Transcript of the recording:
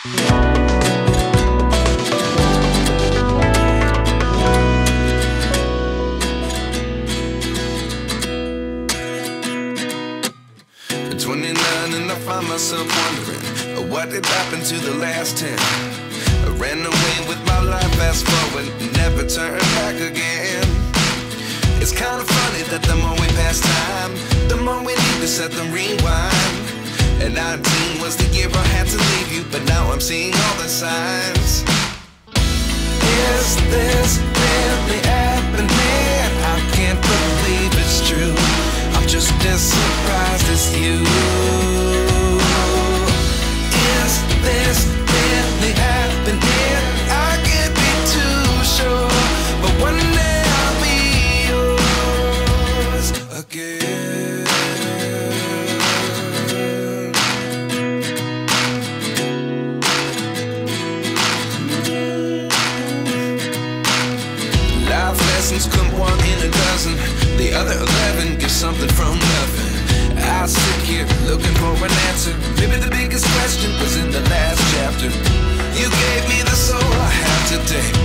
At 29 and I find myself wondering what did happen to the last 10. I ran away with my life, fast forward, never turn back again. It's kind of funny that the more we pass time, the more we need to set the rewind. And 19 was the year I had to leave you, but now I'm seeing all the signs. Is this really happening? I can't believe it's true. I'm just as surprised as you. Is this really happening? I can't be too sure, but one day I'll be yours again. Life lessons come one in a dozen. The other 11 get something from nothing. I sit here looking for an answer. Maybe the biggest question was in the last chapter. You gave me the soul I have today.